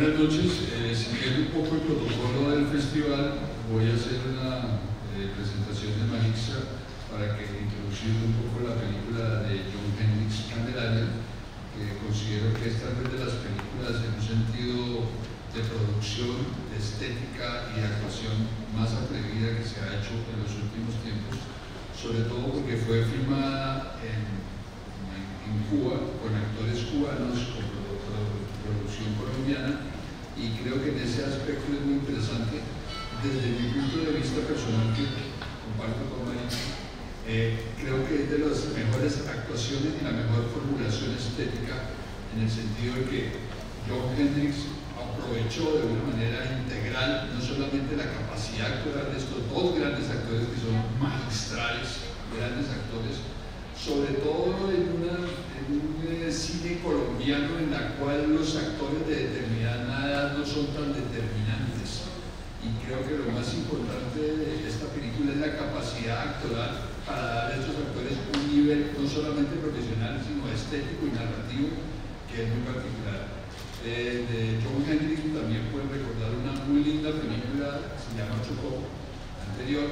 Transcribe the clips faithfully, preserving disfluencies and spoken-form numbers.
buenas noches. Eh, siguiendo un poco el protocolo del festival, voy a hacer una eh, presentación de Marixa para que introducir un poco la película de John Hendricks, Candelaria, que considero que esta es de las películas en un sentido de producción, de estética y de actuación más atrevida que se ha hecho en los últimos tiempos, sobre todo porque fue filmada en, en, en Cuba, con actores cubanos, con producción colombiana, y creo que en ese aspecto es muy interesante desde mi punto de vista personal, que comparto con Marixa. Eh, creo que es de las mejores actuaciones y la mejor formulación estética, en el sentido de que John Hendricks aprovechó de una manera integral no solamente la capacidad actoral de estos dos grandes actores que son magistrales, grandes actores, sobre todo en, una, en un eh, cine colombiano en la cual los actores de determinada edad no son tan determinantes. Y creo que lo más importante de esta película es la capacidad actoral para dar a estos actores un nivel no solamente profesional, sino estético y narrativo, que es muy particular. Eh, de John Hendricks también pueden recordar una muy linda película que se llama Chocó, anterior,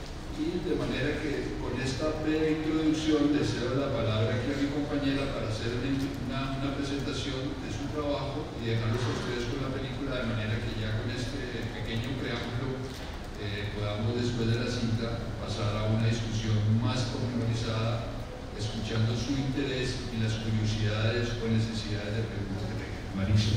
y de manera que con esta breve introducción le cedo la palabra aquí a mi compañera para hacer una, una presentación de su trabajo y dejarlos a ustedes con la película, de manera que ya con este pequeño preámbulo eh, podamos después de la cinta pasar a una discusión más pormenorizada, escuchando su interés y las curiosidades o necesidades de preguntas que tengan. Marixa.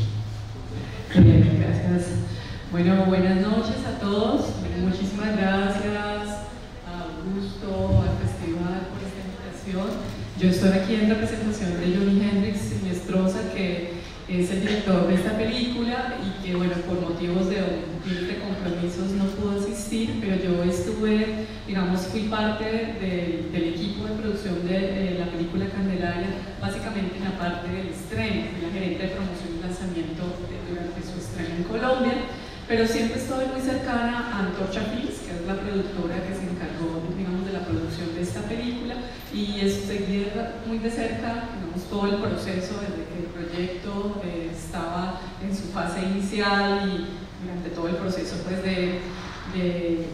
Bien, gracias. Bueno, buenas noches a todos. Muchísimas gracias a Augusto, al festival, por esta invitación. Yo estoy aquí en representación de Johnny Hendricks Siniestrosa, que es el director de esta película y que, bueno, por motivos de, de compromisos no pudo asistir, pero yo estuve, digamos, fui parte de, del equipo de producción de, de la película Candelaria, básicamente en la parte del estreno, fui la gerente de promoción y lanzamiento de, durante su estreno en Colombia, pero siempre estoy muy cercana a Antorcha Films, que es la productora que se encargó, digamos, de la producción de esta película, y seguir muy de cerca, digamos, todo el proceso desde que el proyecto eh, estaba en su fase inicial y durante todo el proceso, pues, de, de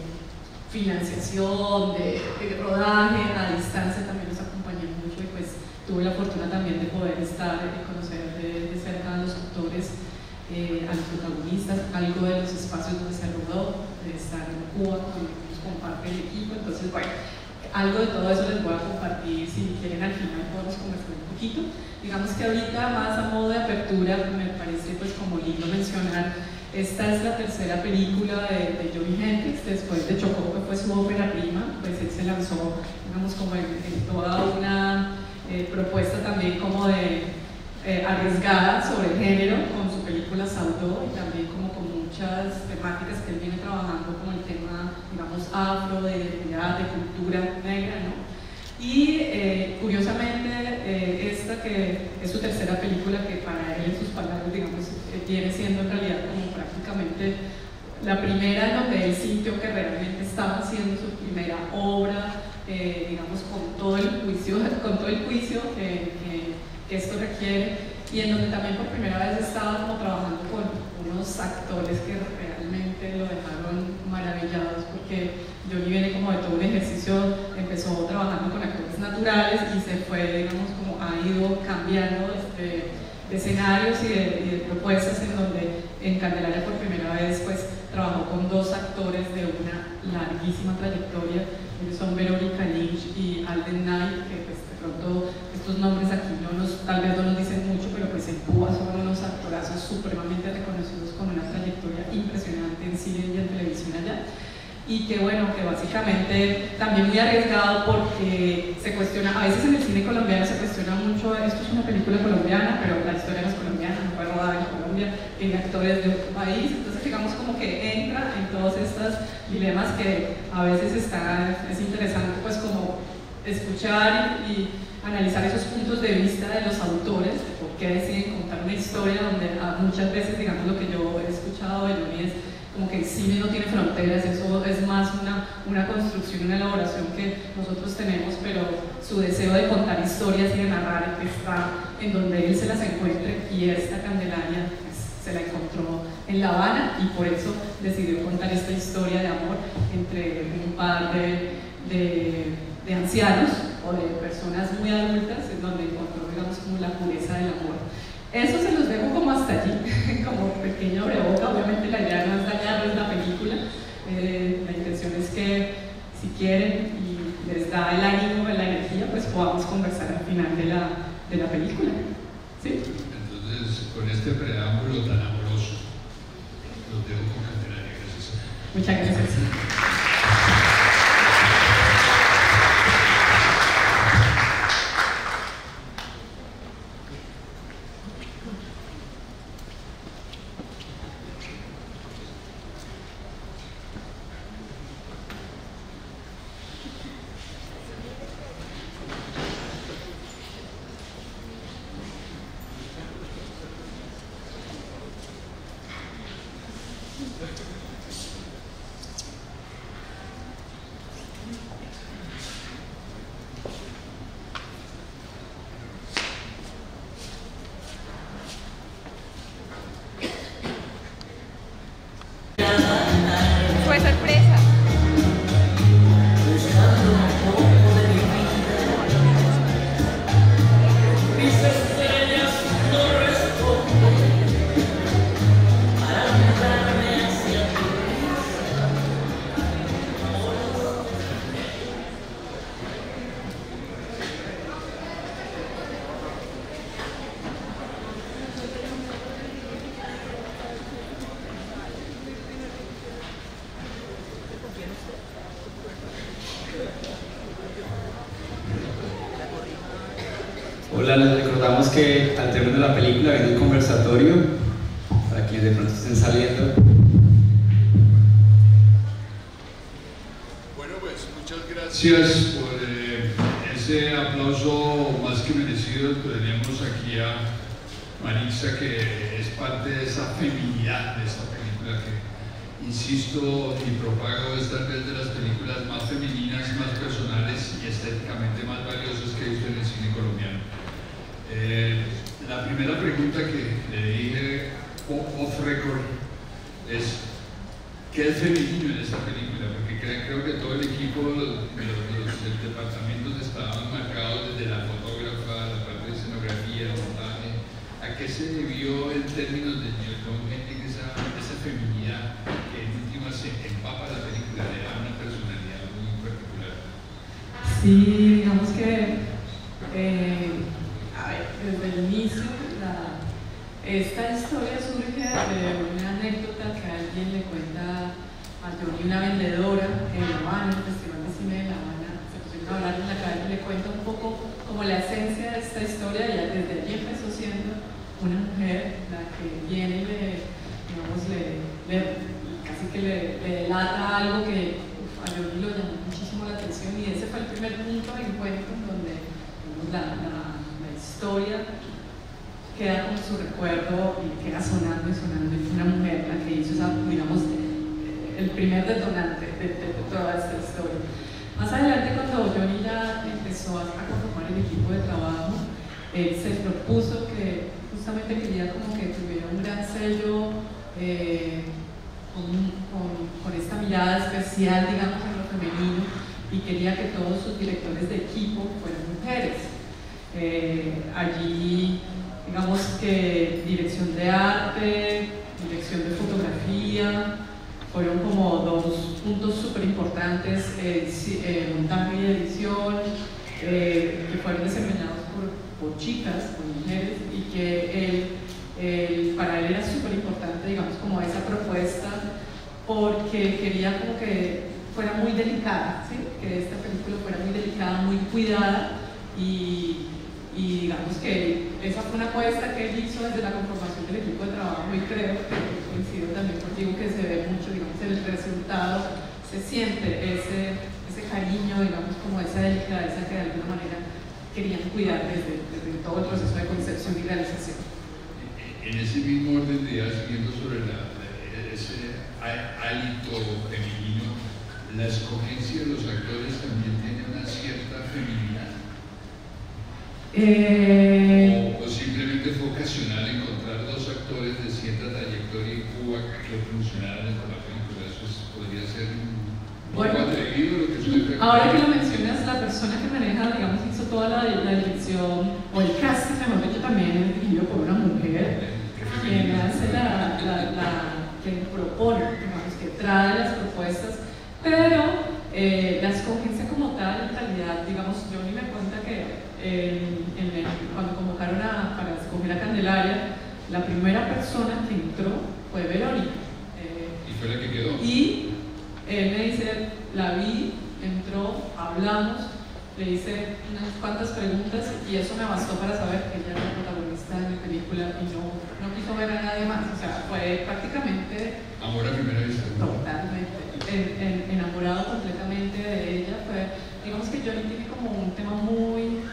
financiación, de, de rodaje a distancia. También nos acompañó mucho y pues tuve la fortuna también de poder estar y conocer de, de cerca a los actores, eh, a los protagonistas, algo de los espacios donde se rodó, de estar en Cuba, donde nos comparte el equipo. Entonces, bueno, algo de todo eso les voy a compartir. Si quieren, al final podemos conversar un poquito. Digamos que ahorita, más a modo de apertura, me parece pues como lindo mencionar, esta es la tercera película de, de Johnny Hendricks, después de Chocó, que fue su ópera prima. Pues él se lanzó, digamos, como en, en toda una eh, propuesta también como de eh, arriesgada sobre el género, con su película Saudó, y también como con muchas temáticas que él viene trabajando, como el tema, digamos, afro, de identidad, de cultura negra, ¿no? Y eh, curiosamente, eh, esta que es su tercera película, que para él, en sus palabras, digamos, eh, viene siendo en realidad como prácticamente la primera en donde él sintió que realmente estaba haciendo su primera obra, eh, digamos, con todo el juicio, con todo el juicio que, que, que esto requiere, y en donde también por primera vez estaba como trabajando con unos actores que realmente lo dejaron maravillados, porque Johnny viene como de todo un ejercicio, empezó trabajando con actores naturales y se fue, digamos, como ha ido cambiando de, de escenarios y de, y de propuestas, en donde en Candelaria por primera vez pues trabajó con dos actores de una larguísima trayectoria, que son Verónica Lynch y Alden Knight, que pues de pronto estos nombres aquí no nos, tal vez no nos dicen mucho, pero pues en Cuba son unos actorazos supremamente reconocidos con una trayectoria impresionante en cine y en televisión allá. Y que bueno, que básicamente también muy arriesgado, porque se cuestiona, a veces en el cine colombiano se cuestiona mucho, esto es una película colombiana, pero la historia no es colombiana, no fue rodada en Colombia, tiene actores de otro país, entonces digamos como que entra en todos estos dilemas que a veces está, es interesante pues como escuchar y, y analizar esos puntos de vista de los autores, de por qué deciden contar una historia, donde muchas veces, digamos, lo que yo he escuchado de Johnny es como que el cine no tiene fronteras, eso es más una, una construcción, una elaboración que nosotros tenemos, pero su deseo de contar historias y de narrar está en donde él se las encuentre, y esta Candelaria pues, se la encontró La Habana, y por eso decidió contar esta historia de amor entre un par de, de, de ancianos o de personas muy adultas, en donde encontró, digamos, como la pureza del amor. Eso se los dejo como hasta allí, como pequeño breboca. Obviamente la idea no es dañarles la película, eh, la intención es que si quieren y les da el ánimo, la energía, pues podamos conversar al final de la, de la película. ¿Sí? Entonces, con este preámbulo tan amoroso, los dejo con Candelaria. Gracias. Muchas gracias. Fue sorpresa. Mis estrellas no responden para mandarme hacia tu Hola, les recordamos que al término de la película viene un conversatorio para quienes de pronto estén saliendo. Bueno, pues muchas gracias por eh, ese aplauso más que merecido. Tenemos aquí a Marixa, que es parte de esa feminidad de esta película que, insisto y propago, es tal vez de las películas más femeninas, más personales y estéticamente más valiosas que he visto en el cine colombiano. Eh, la primera pregunta que le dije off record es ¿qué es femenino en esta película? Porque creo que todo el equipo los, los, del departamento estaban marcados desde la fotógrafa, la parte de escenografía, el montaje. ¿A qué se debió en términos de John Henry esa, esa feminidad que en última se empapa la película, le da una personalidad muy particular? Sí, digamos que eh, a ver, desde el inicio la, esta historia surge de una anécdota que alguien le cuenta a Johnny, una vendedora en La Habana, el Festival de Cine de La Habana. Se pusieron a hablar en la calle y le cuenta un poco como la esencia de esta historia, y desde allí empezó siendo una mujer la que viene y le, digamos, le, le casi que le, le delata algo que uf, a Johnny lo llamó muchísimo la atención, y ese fue el primer punto de encuentro en donde digamos, la, la, la historia queda con su recuerdo y queda sonando y sonando, y fue una mujer la que hizo esa, digamos, el primer detonante de, de, de toda esta historia. Más adelante, cuando Johnny ya empezó a, a conformar el equipo de trabajo, él se propuso que justamente quería como que tuviera un gran sello eh, con, con, con esta mirada especial, digamos, en lo femenino, y quería que todos sus directores de equipo fueran mujeres. Eh, allí, digamos que dirección de arte, dirección de fotografía, fueron como dos puntos súper importantes, eh, eh, montaje y edición, eh, que fueron desempeñados por, por chicas, por mujeres, y que él, él, para él era súper importante, digamos, como esa propuesta, porque quería como que fuera muy delicada, ¿sí? Que esta película fuera muy delicada, muy cuidada, y, y digamos que esa fue una apuesta que él hizo desde la conformación del equipo de trabajo, y creo que coincido también contigo que se ve mucho, digamos, en el resultado, se siente ese, ese cariño, digamos, como esa delicadeza que de alguna manera querían cuidar desde, desde todo el proceso de concepción y realización. En ese mismo orden de ideas, siguiendo sobre la, ese hálito femenino, la escogencia de los actores también tiene una cierta feminidad. Eh... O, o simplemente fue ocasional encontrar dos actores actores de cierta trayectoria en Cuba que funcionaran con la película. Eso es, podría ser un poco Bueno, atrevido lo que estoy ahora que lo mencionas, la persona que maneja, digamos, hizo toda la, la dirección, o el casting, mejor dicho, también es dirigido por una mujer, quien hace la, la, la quien propone, digamos, que trae las propuestas, pero eh, la escogencia como tal, en realidad, digamos, yo ni me cuenta que eh, en el, cuando convocaron a, para escoger a Candelaria, la primera persona que entró fue Verónica. Eh, y fue la que quedó. Y él me dice, la vi, entró, hablamos, le hice unas cuantas preguntas y eso me bastó para saber que ella era la protagonista de mi película y no, no quiso ver a nadie más. O sea, fue prácticamente... Amor a primera vista. Totalmente. En, en, enamorado completamente de ella. Fue, digamos que Johnny tiene como un tema muy,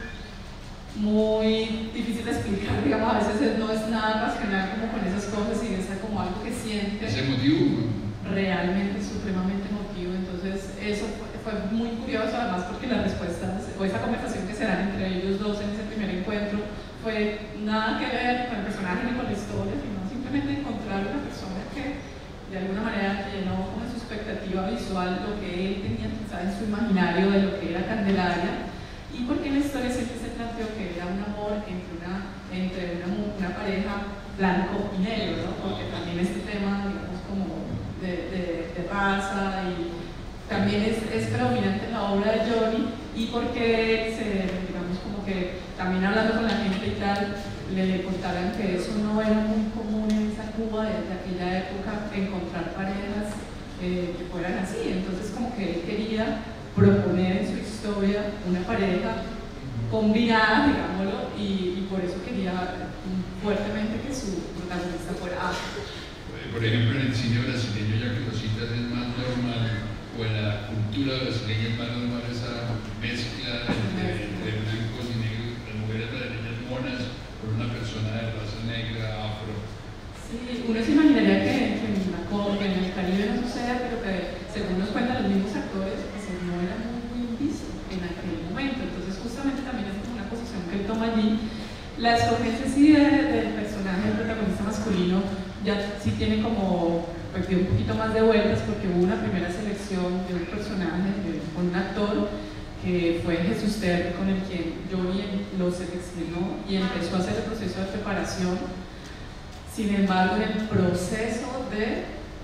muy difícil de explicar. Digamos, a veces no es nada racional como con esas cosas y es como algo que siente. ¿Es emotivo? Realmente, supremamente emotivo. Entonces, eso fue, fue muy curioso, además, porque las respuestas o esa conversación que se dan entre ellos dos en ese primer encuentro fue nada que ver con el personaje ni con la historia, sino simplemente encontrar una persona que de alguna manera llenó con su expectativa visual lo que él tenía quizá en su imaginario de lo que era Candelaria, y porque en la historia siempre se planteó que era un amor entre una, entre una, una pareja blanco y negro, ¿no? Porque también este tema, digamos, como de, de, de raza y también es, es predominante en la obra de Johnny, y porque se, digamos, como que también hablando con la gente y tal, le, le contaran que eso no era muy común en esa Cuba de, de aquella época, encontrar parejas eh, que fueran así. Entonces, como que él quería proponer en su historia una pareja combinada, digámoslo, y, y por eso quería fuertemente que su protagonista fuera afro. Por ejemplo, en el cine brasileño, ya que lo citas, es más normal, o en la cultura brasileña es más normal esa mezcla entre, entre blancos y negros, las mujeres brasileñas monas por una persona de raza negra, afro. Sí, uno se imaginaría que, que en la que en el Caribe no suceda, pero que según nos cuentan los mismos actores, pues no era muy bien visto en aquel momento. Entonces, justamente también es como una posición que él toma allí. La escogencia sí de, del personaje del protagonista masculino ya sí tiene como pues, un poquito más de vueltas, porque hubo una primera selección de un personaje, de un actor que fue Jesús Terry, con el quien Johnny lo seleccionó y empezó a hacer el proceso de preparación. Sin embargo, en el proceso de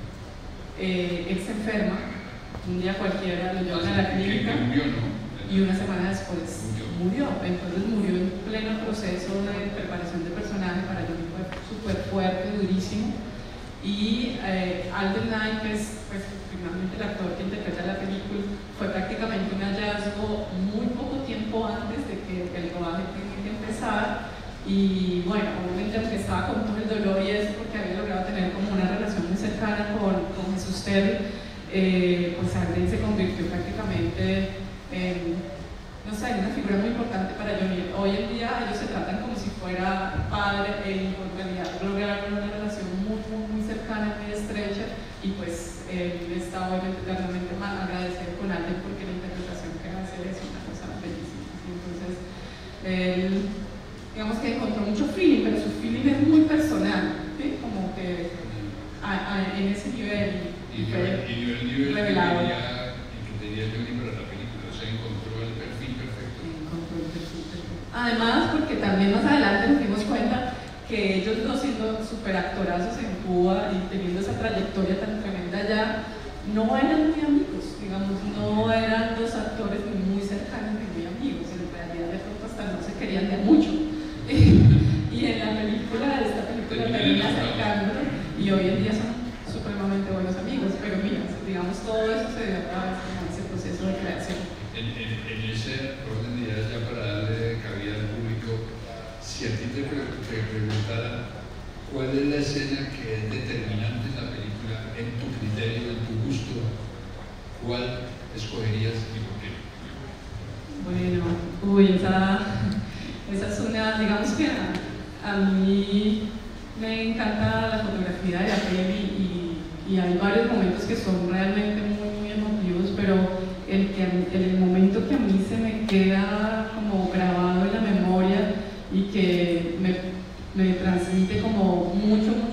eh, él se enferma, un día cualquiera lo llevan a la clínica y una semana después murió. Entonces murió en pleno proceso de preparación de personaje. Para Johnny fue súper fuerte, durísimo. Y eh, Alden Knight, que es pues, finalmente el actor que interpreta la película, fue prácticamente un hallazgo muy poco tiempo antes de que el rodaje tenía que empezar. Y bueno, obviamente aunque estaba con todo el dolor y eso, porque había logrado tener como una relación muy cercana con, con Jesús Terry, eh, pues Alden se convirtió prácticamente en, no sé, en una figura muy importante para Johnny. Hoy en día ellos se tratan como si fuera padre e hijo. En realidad lograron una relación muy, muy, muy cercana, muy estrecha, y pues él está obviamente eternamente más agradecido con Alden porque la interpretación que hace es una cosa bellísima. Entonces, él, digamos que encontró mucho feeling, pero su feeling es muy personal, ¿sí? Como que a, a, en ese nivel y fue el nivel revelado. que tenía Johnny para la película, o sea, encontró el perfil perfecto. Encontró el perfil perfecto. Además, porque también más adelante nos dimos cuenta que ellos dos, siendo súper actorazos en Cuba y teniendo esa trayectoria tan tremenda allá, no eran muy amigos, digamos, no eran dos actores ni muy cercanos ni muy amigos. En realidad, de pronto hasta no se querían de mucho. Y en la película, esta película termina acercándolo y hoy en día son supremamente buenos amigos, pero mira, digamos, todo eso se dio a través de ese proceso de creación. En, en, en ese orden de ideas, ya para darle cabida al público, si a ti te, pre te preguntaran cuál es la escena que es determinante en la película, en tu criterio, en tu gusto, ¿cuál escogerías y por qué? Bueno, uy, esa... Esa es una, digamos que a, a mí me encanta la fotografía de la peli y, y hay varios momentos que son realmente muy, muy emotivos, pero el, que, el momento que a mí se me queda como grabado en la memoria y que me, me transmite como mucho,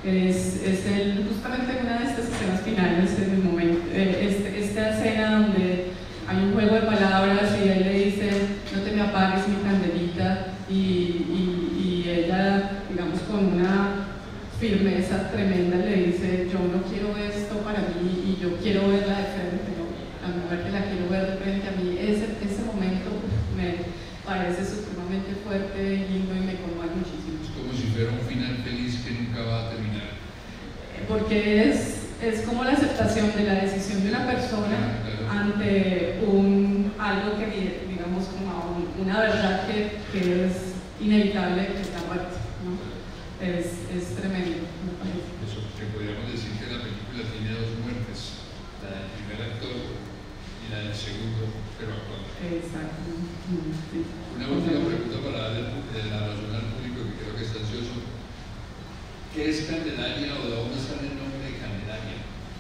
Es, es el, justamente una de estas escenas finales, en el momento, eh, este, esta escena donde hay un juego de palabras y él le dice, no te me apagues mi candelita, y, y, y ella, digamos, con una firmeza tremenda le dice, yo no quiero esto para mí y yo quiero verla de frente, ¿no? La mujer que la quiero ver de frente a mí. Ese, ese momento me parece supremamente fuerte, lindo y me conmueve muchísimo. Es como si fuera un final feliz que nunca va a terminar. Porque es, es como la aceptación de la decisión de una persona ante un, algo que, digamos, como un, una verdad que, que es inevitable, que es la muerte, ¿no? Es, es tremendo, me parece. Eso, que podríamos decir que la película tiene dos muertes, la del primer actor y la del segundo, pero actual. Exacto. Sí. Una última pregunta para darle la razón al público que creo que está ansioso. ¿Qué es Candelaria o de dónde sale el nombre de Candelaria?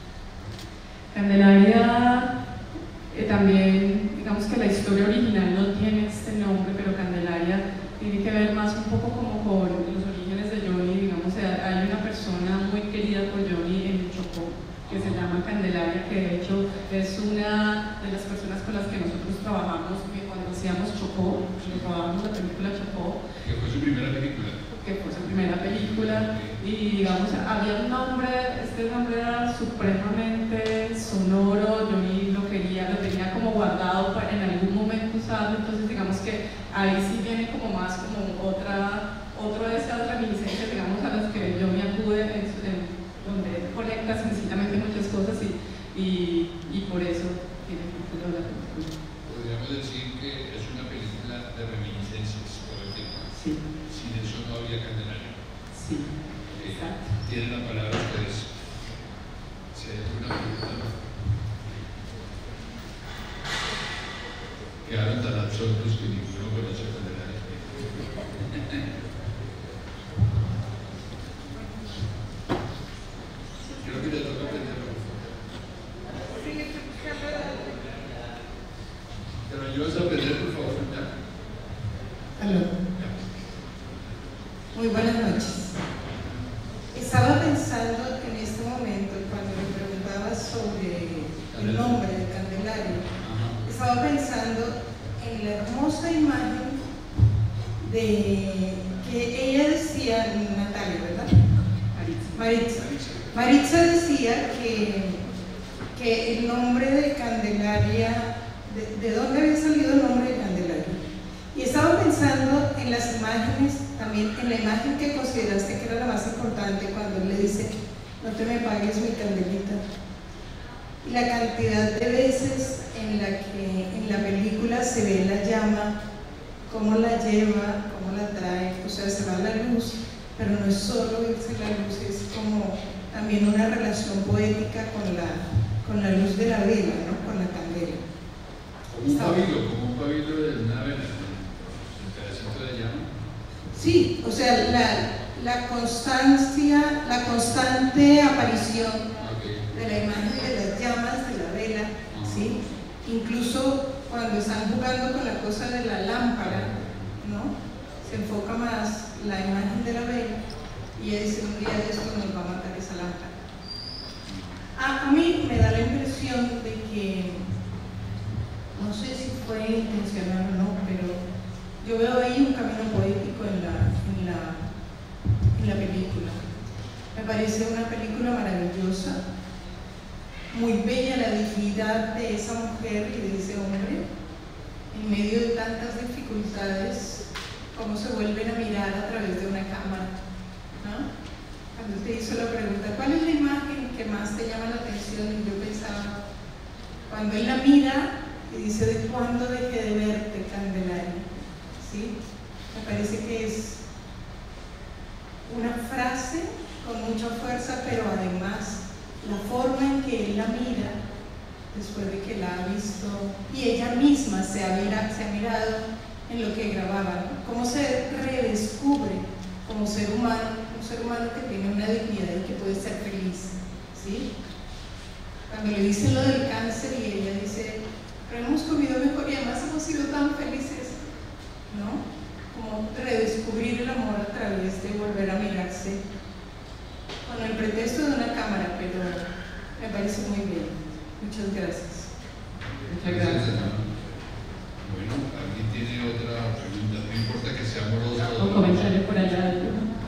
Candelaria, eh, también, digamos que la historia original no tiene este nombre, pero Candelaria tiene que ver más un poco como con los orígenes de Johnny. Digamos, hay una persona muy querida por Johnny en Chocó, que se llama Candelaria, que de hecho es una de las personas con las que nosotros trabajamos cuando hacíamos Chocó, cuando trabajamos la película Chocó. Que fue su primera película. Que fue su primera película, y digamos, había un nombre, este nombre era supremamente sonoro, Johnny lo quería, lo tenía como guardado para en algún momento usarlo, entonces digamos que ahí sí viene como más como otra, otro de esas reminiscencias, digamos, a las que Johnny acude, en, en, donde conecta sencillamente muchas cosas y, y, y por eso tiene título la película. Podríamos decir que es una película de reminiscencias por el tiempo. Sí. Sin eso no habría Candelaria. Sí, eh, exacto. Tienen la palabra ustedes. Sí, una pregunta. Quedaron tan absortos que ninguno conoce a Candelaria. Creo que te toca aprenderlo. Pero ayúdas a aprender, por favor. ¿Ya? Aló. Muy buenas noches. Estaba pensando en este momento, cuando me preguntabas sobre el nombre de Candelaria, estaba pensando en la hermosa imagen de que ella decía, Natalia, ¿verdad? Maritza. Maritza decía que, que el nombre de Candelaria, de, ¿de dónde había salido el nombre de Candelaria? Y estaba pensando en las imágenes, también en la imagen que consideraste que era la más importante, cuando él le dice, no te me pagues mi candelita. Y la cantidad de veces en la que en la película se ve la llama, cómo la lleva, cómo la trae, o sea, se va la luz, pero no es solo irse la luz, es como también una relación poética con la, con la luz de la vela, ¿no? Con la candela. Como un pabilo, como un pabilo de una vela. De llama. Sí, o sea, la, la constancia, la constante aparición okay. de la imagen de las llamas de la vela, uh-huh. ¿sí? Incluso cuando están jugando con la cosa de la lámpara, ¿no? Se enfoca más la imagen de la vela y ella dice, un día de esto nos va a matar esa lámpara. A, a mí me da la impresión de que, no sé si fue intencional o no, pero yo veo ahí un camino poético en la, en la, en la película. Me parece una película maravillosa, muy bella la dignidad de esa mujer y de ese hombre, en medio de tantas dificultades, cómo se vuelven a mirar a través de una cámara, ¿no? Cuando te hizo la pregunta, ¿cuál es la imagen que más te llama la atención? Y yo pensaba, cuando él la mira y dice, ¿de cuándo dejé de verte, Candelaria? ¿Sí? Me parece que es una frase con mucha fuerza, pero además la forma en que él la mira después de que la ha visto y ella misma se ha, mira, se ha mirado en lo que grababa, ¿no? Cómo se redescubre como ser humano, un ser humano que tiene una dignidad y que puede ser feliz, ¿sí? Cuando le dicen lo del cáncer y ella dice, pero hemos comido mejor y además hemos sido tan felices, ¿no? Como redescubrir el amor a través de volver a mirarse con pretexto de una cámara, pero me parece muy bien. Muchas gracias. Muchas gracias. Bueno, ¿alguien tiene otra pregunta? No importa que sea amorosa Un comentario por allá.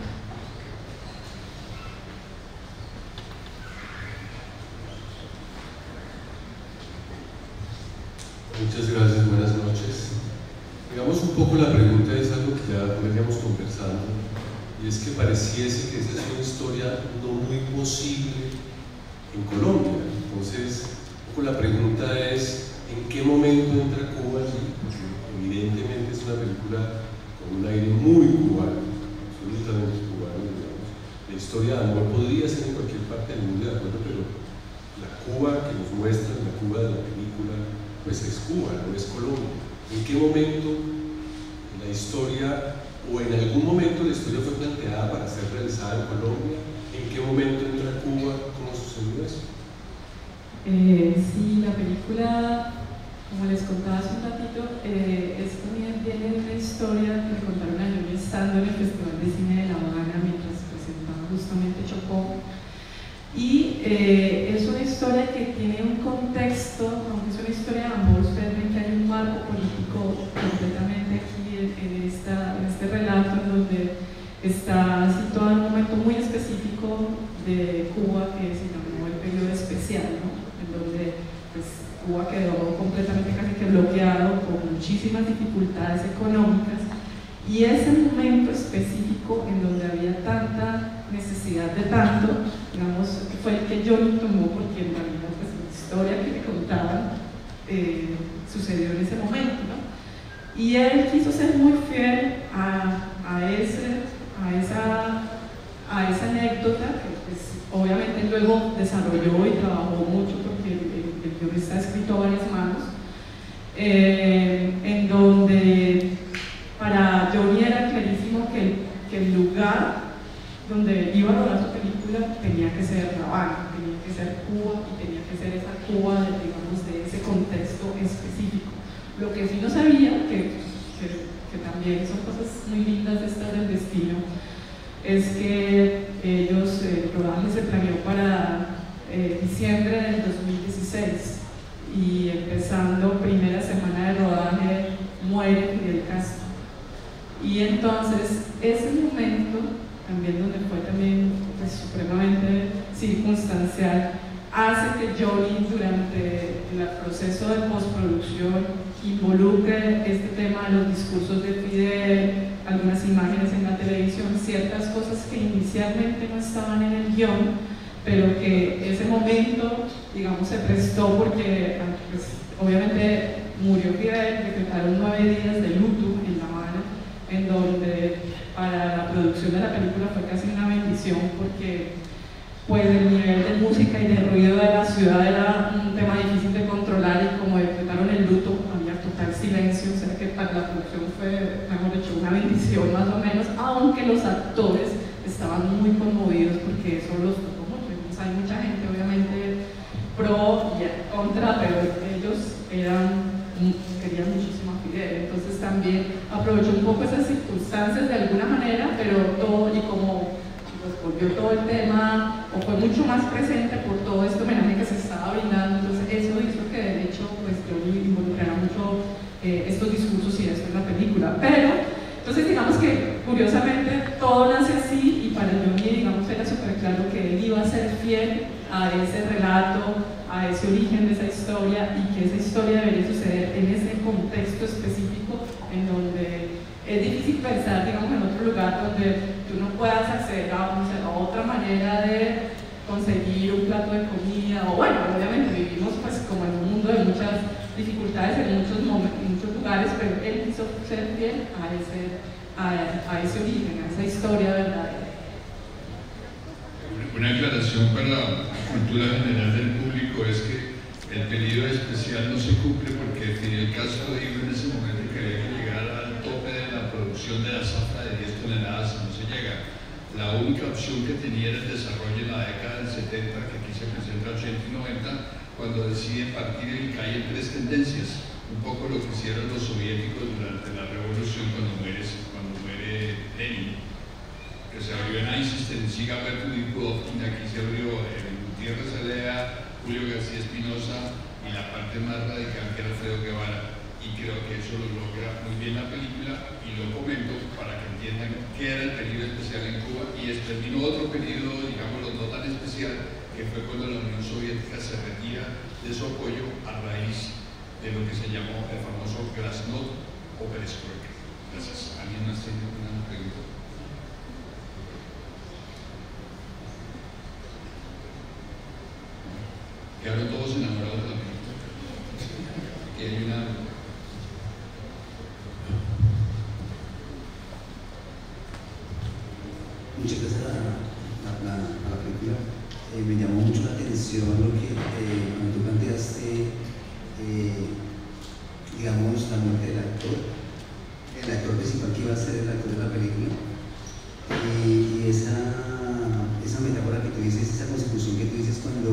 Muchas gracias, buenas noches. Digamos un poco la pregunta es algo que ya veníamos conversando, y es que pareciese que esa es una historia no muy posible en Colombia. Entonces, un poco la pregunta es, ¿en qué momento entra Cuba allí? Porque evidentemente es una película con un aire muy cubano, absolutamente cubano, digamos. La historia de amor podría ser en cualquier parte del mundo, de acuerdo, pero la Cuba que nos muestra, la Cuba de la película, pues es Cuba, no es Colombia. ¿En qué momento la historia, o en algún momento la historia fue planteada para ser realizada en Colombia? ¿En qué momento entra Cuba? ¿Cómo sucedió eso? Eh, sí, la película, como les contaba hace un ratito, eh, es también viene de una historia que me contaron a mí estando en el Festival de Cine de La Habana mientras presentaba justamente Chocó. Y eh, es una historia que tiene un contexto, aunque es una historia de amor, realmente hay un marco político completamente aquí en, en, esta, en este relato, en donde está situado en un momento muy específico de Cuba que se llamó el periodo especial, ¿no? En donde pues, Cuba quedó completamente casi que bloqueado con muchísimas dificultades económicas, y ese momento específico en donde había tanta necesidad de tanto, digamos, fue el que Johnny tomó, porque en realidad pues, la historia que le contaban eh, sucedió en ese momento, ¿no? Y él quiso ser muy fiel a, a, ese, a, esa, a esa anécdota que pues, obviamente luego desarrolló y trabajó mucho, porque el, el, el guion está escrito a varias manos, eh, en donde para Johnny era clarísimo que el, que el lugar donde iba a rodar su película tenía que ser La Habana, tenía que ser Cuba, y tenía que ser esa Cuba, de, digamos, de ese contexto específico. Lo que sí no sabía, que, que, que también son cosas muy lindas de estas del destino, es que ellos, el rodaje se planeó para eh, diciembre del dos mil dieciséis, y empezando primera semana de rodaje muere Fidel Castro. Y entonces ese momento, también donde fue también pues, supremamente circunstancial, hace que Johnny durante el proceso de postproducción involucre este tema de los discursos de Fidel, algunas imágenes en la televisión, ciertas cosas que inicialmente no estaban en el guión, pero que ese momento, digamos, se prestó porque pues, obviamente murió Fidel, decretaron nueve días de luto en La Habana, en donde para la producción de la película fue casi una bendición, porque pues el nivel de música y de ruido de la ciudad era un tema difícil de controlar, y como decretaron el luto había total silencio, o sea que para la producción fue, mejor dicho, una bendición más o menos, aunque los actores estaban muy conmovidos porque eso los tocó mucho. Entonces hay mucha gente obviamente pro y contra, pero ellos eran, querían muchísimo a Fidel, entonces también aprovechó un poco esas circunstancias de alguna manera, pero todo, y como pues, volvió todo el tema, o fue mucho más presente por todo este homenaje que se estaba brindando, entonces eso hizo que de hecho pues yo involucrara mucho eh, estos discursos y esto en la película. Pero entonces digamos que curiosamente todo nace así, y para Johnny digamos era súper claro que él iba a ser fiel a ese relato, a ese origen de esa historia, y que esa historia debería suceder en ese contexto específico en donde es difícil pensar, digamos, en otro lugar donde tú no puedas acceder a, no sé, a otra manera de conseguir un plato de comida, o bueno, obviamente vivimos pues como en un mundo de muchas dificultades en muchos, en muchos lugares, pero él quiso ser fiel a ese, a, a ese origen, a esa historia verdadera. Una aclaración para la cultura general del público es que el periodo especial no se cumple porque Fidel Castro dijo en ese momento que había que llegar al tope de la producción de la zafra de diez toneladas y no se llega. La única opción que tenía era el desarrollo en la década del setenta, que aquí se presenta ochenta y noventa, cuando deciden partir el C A I en tres tendencias, un poco lo que hicieron los soviéticos durante la revolución cuando muere, cuando muere Lenin. que se abrió en Eisenstein, Siga Bertrand Budovkin, aquí se abrió en Gutiérrez Alea, Julio García Espinosa y la parte más radical que era Alfredo Guevara. Y creo que eso lo logra muy bien la película, y lo comento para que entiendan qué era el periodo especial en Cuba, y después vino otro periodo, digamos, no tan especial, que fue cuando la Unión Soviética se retira de su apoyo a raíz de lo que se llamó el famoso Glasnost o Perestroika. Gracias. ¿Alguien más tiene una pregunta? Quedaron todos enamorados de la película. Aquí hay una... Muchas gracias a la, a la, a la película. Eh, me llamó mucho la atención lo que eh, cuando tú planteaste, eh, digamos, la muerte del actor, el actor principal que iba a ser el actor de la película, y, y esa, esa metáfora que tú dices, esa consecución que tú dices cuando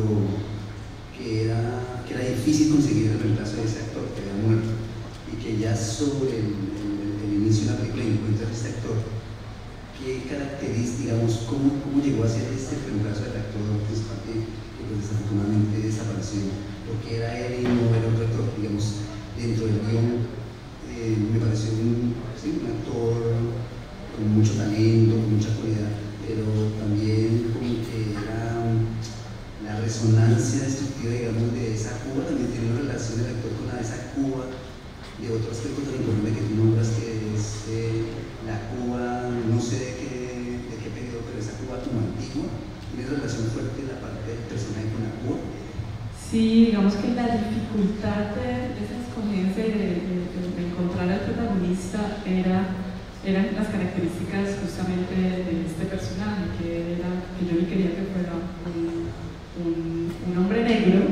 que era, que era difícil conseguir el reemplazo de ese actor que había muerto, y que ya sobre el, el, el inicio de la película encuentras a este actor. ¿Qué características, digamos, cómo, cómo llegó a ser este reemplazo del actor principal que, que pues, desafortunadamente desapareció? Porque era él y no era otro actor, digamos, dentro del guión, eh, me pareció un, sí, un actor con mucho talento, con mucha cualidad, pero también como que era la resonancia destructiva, digamos, de esa Cuba, también tiene una relación del actor con la de esa Cuba, de otro aspecto tan importante que tú nombras, que es eh, la Cuba, no sé de qué, de qué periodo, pero esa Cuba como antigua, tiene relación fuerte la parte del personaje con la Cuba. Sí, digamos que la dificultad de, de esa escogencia de, de, de encontrar al protagonista era, eran las características justamente de este personaje, que, era, que yo ni quería que fuera un, un, un hombre negro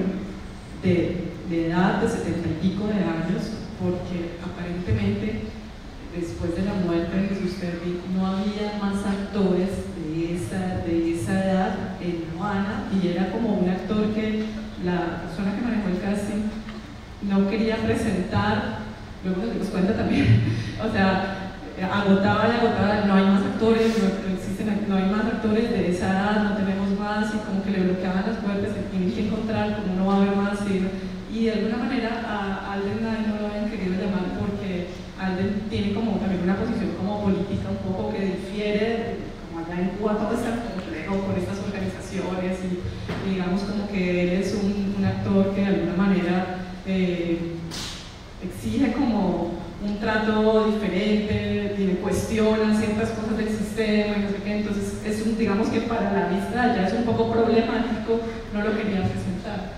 de, de edad de setenta y pico de años, porque aparentemente después de la muerte de Jesús Ferri no había más actores de esa, de esa edad en La Habana, y era como un actor que la persona que manejó el casting no quería presentar, luego nos dimos cuenta también, o sea, agotaba y agotaba, no hay más actores, no, no existen, no hay más actores de esa edad, no tenemos más, y como que le bloqueaban las puertas, y tienen que encontrar, como no va a haber más, y, y de alguna manera a Alden nadie no lo habían querido llamar porque Alden tiene como también una posición como política un poco que difiere, como allá en Cuba todo está complejo con estas organizaciones, y, y digamos como que él es un, un actor que de alguna manera eh, exige como un trato diferente, tiene, cuestiona ciertas cosas del sistema y no sé qué, entonces es un, digamos que para la vista ya es un poco problemático, no lo querían presentar.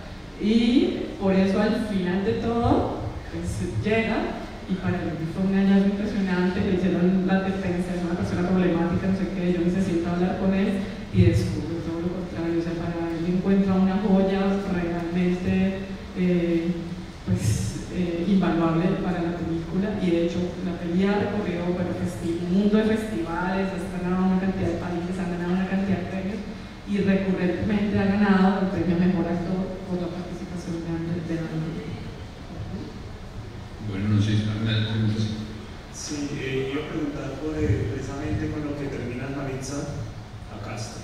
Y por eso al final de todo, pues llega, y para mí fue un hallazgo impresionante, le hicieron la defensa, es una persona problemática, no sé qué, yo necesito hablar con él, y descubro todo lo contrario, o sea, para él encuentra una joya realmente, eh, pues, eh, invaluable para la película, y de hecho la peli ha recorrido bueno, un mundo de festivales, ha ganado una cantidad de países, ha ganado una cantidad de premios, y recurrentemente ha ganado el premio a Mejor Actor por la participación de Andrés de la película. Bueno, no sé si me da preguntas. Sí, eh, iba a preguntar por, eh, precisamente con lo que termina Maritza, acá está.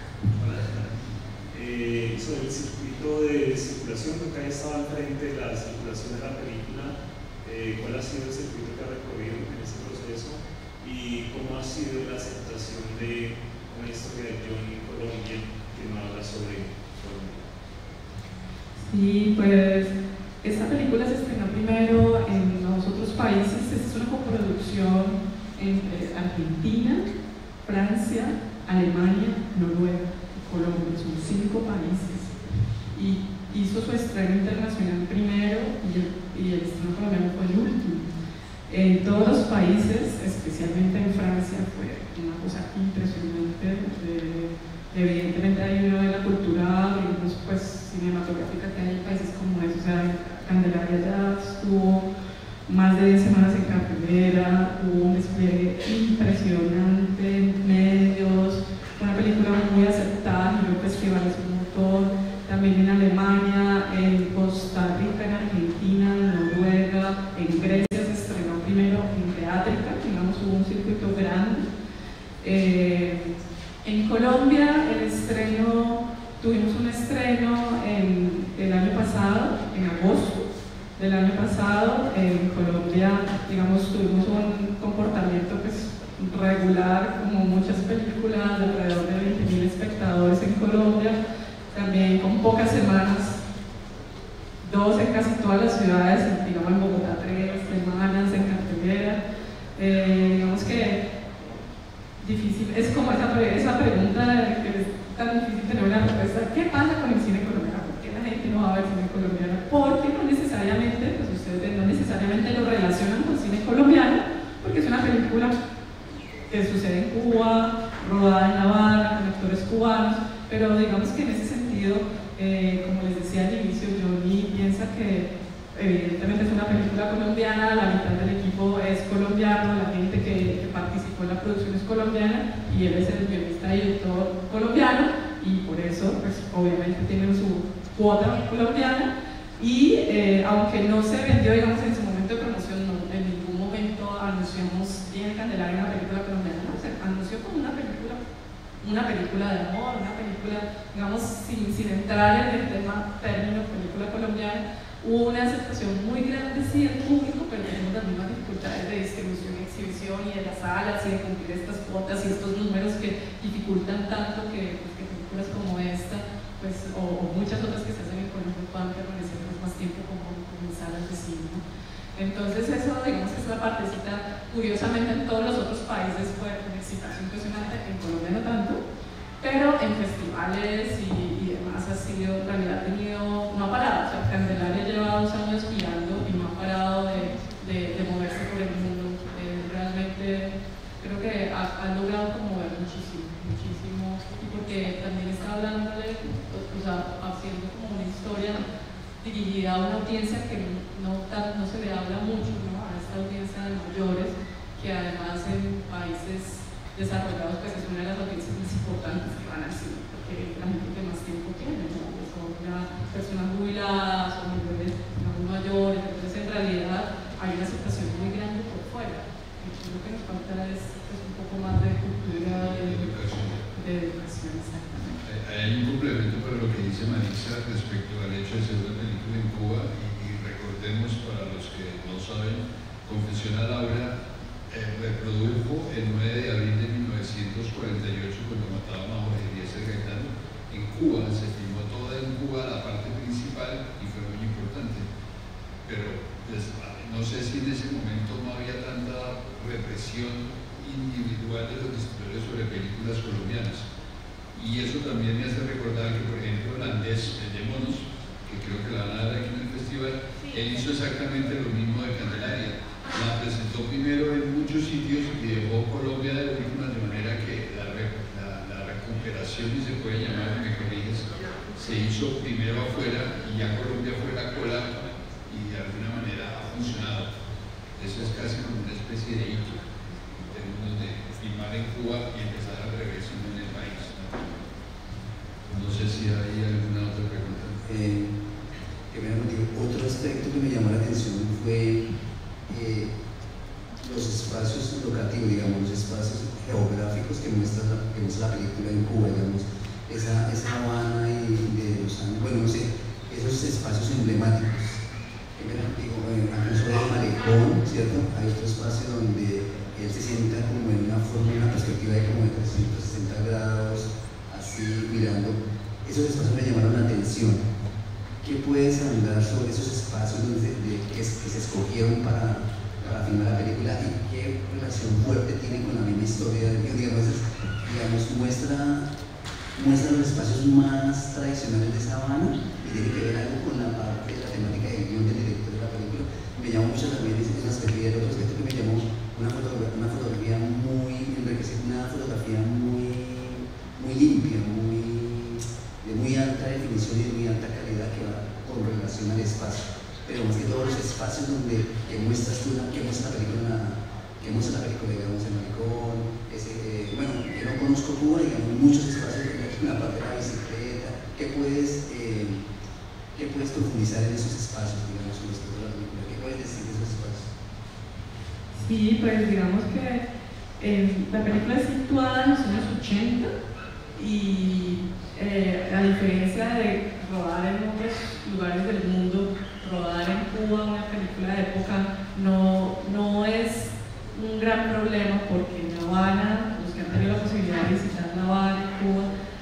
Eh, sobre el circuito de circulación, porque ahí estaba al frente de la circulación de la película, eh, cuál ha sido el circuito que ha recorrido en ese proceso y cómo ha sido la aceptación de una historia de John en Colombia que no habla sobre Colombia. Sí, pues esta película se estrenó primero en los otros países, esta es una coproducción entre Argentina, Francia, Alemania, Noruega, Colombia, son cinco países, y hizo su estreno internacional primero y el, y el estreno colombiano fue el último. En todos los países, especialmente en Francia, fue una cosa impresionante. De, evidentemente hay una de la cultura, digamos, pues, cinematográfica que hay en países como esos, o sea, Candelaria ya estuvo más de diez semanas en cartelera, hubo un despliegue impresionante en medios, una película muy aceptada en los festivales un montón, también en Alemania, en Costa Rica, en Argentina, en Noruega, en Grecia se estrenó primero en Teátrica, digamos hubo un circuito grande. Eh, En Colombia el estreno, tuvimos un estreno en, el año pasado, en agosto del año pasado. En Colombia, digamos, tuvimos un comportamiento pues, regular, como muchas películas, de alrededor de veinte mil espectadores en Colombia, también con pocas semanas, dos en casi todas las ciudades, digamos en Bogotá tres semanas en cartelera. Eh, digamos que difícil, es como esa, esa pregunta que es tan difícil tener una respuesta. ¿Qué pasa con el cine colombiano? ¿Por qué la gente no va a ver cine colombiano? Porque no necesariamente, pues ustedes no necesariamente lo relacionan con cine colombiano, porque es una película que sucede en Cuba, rodada en La Habana, con actores cubanos, pero digamos que en ese sentido, eh, como les decía al inicio, Johnny piensa que evidentemente es una película colombiana, la mitad del equipo es colombiano, la gente que, que participó en la producción es colombiana y él es el guionista y director colombiano, y por eso pues obviamente tienen su cuota colombiana. Y eh, aunque no se vendió, digamos, en su momento de promoción, no, en ningún momento anunciamos bien Candelaria una película colombiana, no, se anunció como una película, una película de amor, una película, digamos, sin, sin entrar en el tema término película colombiana. Hubo una aceptación muy grande, sí, del público, pero tenemos las mismas dificultades de distribución y exhibición y de las salas y de cumplir estas cuotas y estos números que dificultan tanto que, pues, que películas como esta, pues, o, o muchas otras que se hacen en Colombia puedan permanecer más tiempo como, como en salas de cine. Entonces eso, digamos que es la partecita, curiosamente en todos los otros países fue una excitación impresionante, en Colombia no tanto, pero en festivales y, y demás ha sido, en realidad ha tenido, no ha parado, o sea, Candelaria lleva dos años girando y no ha parado de, de, de moverse por el mundo. Eh, realmente creo que ha, ha logrado conmover muchísimo, muchísimo, y porque también está hablándole, o sea, haciendo como una historia dirigida a una audiencia que no, tan, no se le habla mucho, ¿no? A esta audiencia de mayores, que además en países desarrollados pues es una de las audiencias más importantes que van al cine, porque es la gente que más tiempo tiene, ¿no? Son ya personas jubiladas, son mayores, muy mayores, entonces en realidad hay una aceptación muy grande por fuera. Y lo que nos falta es pues, un poco más de cultura, de educación, de educación exactamente. Hay un complemento para lo que dice Marixa respecto al hecho de ser una película en Cuba, y, y recordemos para los que no saben, Confesión a Laura eh, reprodujo el nueve de abril de mil novecientos cuarenta y ocho, cuando mataban a Jorge Eliezer Gaitán en Cuba. Se filmó toda en Cuba, la parte principal, y fue muy importante, pero pues, no sé si en ese momento no había tanta represión individual de los distribuidores sobre películas colombianas. Y eso también me hace recordar que, por ejemplo, Holandés, el de Monos, que creo que la van a dar aquí en el festival, él hizo exactamente lo mismo de Candelaria. La presentó primero en muchos sitios y dejó Colombia de últimas, de manera que la, la, la recuperación, y se puede llamar, me corriges, se hizo primero afuera y ya Colombia fue la cola, y de alguna manera ha funcionado. Eso es casi como una especie de hito en términos de filmar en Cuba y empezar a regresar en el país. No sé si hay alguna otra pregunta. Eh, otro aspecto que me llamó la atención fue eh, los espacios locativos, digamos, los espacios geográficos que muestra la, que muestra la película en Cuba, digamos, esa, esa Habana y de los años, bueno, no sé, esos espacios emblemáticos. Digo, bueno, aquí solo hay malecón, ¿cierto? Hay otro espacio donde él se sienta como en una forma, una perspectiva de como de trescientos sesenta grados, así mirando. Esos espacios me llamaron la atención. ¿Qué puedes hablar sobre esos espacios de, de, que, que se escogieron para, para filmar la película y qué relación fuerte tiene con la misma historia? Digamos, digamos muestra, muestra los espacios más tradicionales de esa Habana y tiene que ver algo con la parte de la temática del guión del director de la película. Me llamó mucho también ese aspecto, y el otro aspecto que me llamó una fotografía, una fotografía muy enriquecida, una fotografía muy, muy limpia, muy, de muy alta definición y de muy alta calidad, que va con relación al espacio, pero más que todos los espacios donde que muestras tú, que muestra la película, que muestra la película, digamos, el malecón, ese, eh, bueno, yo no conozco Cuba, digamos, muchos espacios en la parte de la bicicleta. ¿Qué puedes, eh, ¿qué puedes profundizar en esos espacios, digamos, respecto a la película? ¿Qué puedes decir de esos espacios? Sí, pues digamos que eh, la película es situada en los años ochenta, y eh, a diferencia de rodar en otros lugares del mundo, rodar en Cuba una película de época no, no es un gran problema, porque en La Habana, los que han tenido la posibilidad de visitar La Habana y Cuba,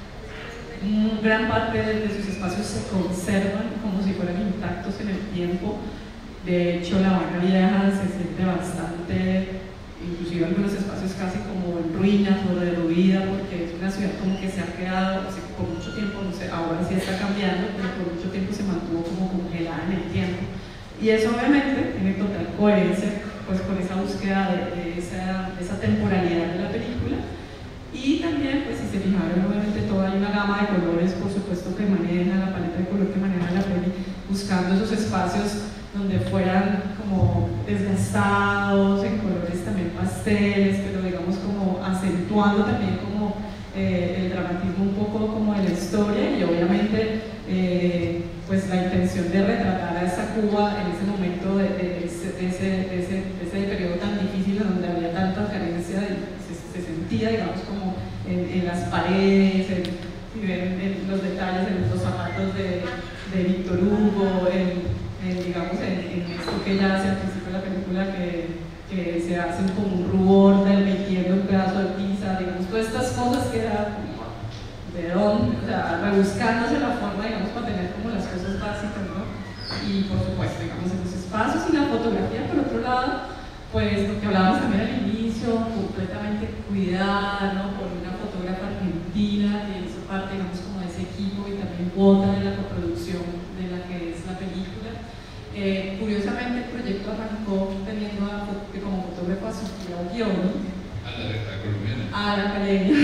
una gran parte de, de sus espacios se conservan como si fueran intactos en el tiempo. De hecho, La Habana Vieja se siente bastante, inclusive algunos espacios casi como en ruinas o derruida, porque es una ciudad como que se ha quedado, o sea, por mucho tiempo, no sé, ahora sí está cambiando, pero por mucho tiempo se mantuvo como congelada en el tiempo. Y eso obviamente tiene total coherencia pues con esa búsqueda de, de, esa, de esa temporalidad de la película. Y también, pues si se fijaron, obviamente toda hay una gama de colores, por supuesto, que maneja, la paleta de color que maneja la peli, buscando esos espacios donde fueran como desgastados, en colores también pasteles, pero digamos como acentuando también como eh, el dramatismo un poco como de la historia, y obviamente eh, pues la intención de retratar a esa Cuba en ese momento de, de, ese, de, ese, de, ese, de ese periodo tan difícil donde había tanta carencia, de, se, se sentía digamos como en, en las paredes, en, si ven en los detalles, en los zapatos de, de Víctor Hugo, en, en, digamos en, en esto que ella hace al principio de la película, que, que se hacen como un rubor del metiendo un pedazo de pizza, digamos, todas estas cosas que era de dónde, o sea, rebuscándose la forma, digamos, para tener como las cosas básicas, ¿no? Y por supuesto, digamos, en los espacios y la fotografía, por otro lado, pues lo que hablábamos también al inicio, completamente cuidada, ¿no? Por una fotógrafa argentina, que hizo parte, digamos, como de ese equipo y también cuota de la coproducción de la que es la película. Eh, curiosamente, el proyecto arrancó teniendo a, como fotógrafo a Sofía Guioni, a la, la colombiana, a la caleña,